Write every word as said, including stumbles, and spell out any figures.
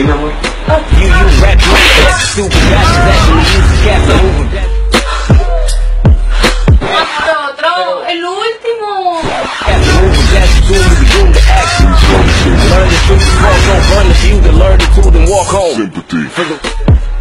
mi amor. You, you rap like that stupid guys actually use the cap to move them. Otro, otro, el último. Have to move them, that's the tool to be doing the action. Learn the truth, walk on, burn the few, to learn the truth and walk home. Sympathy. For the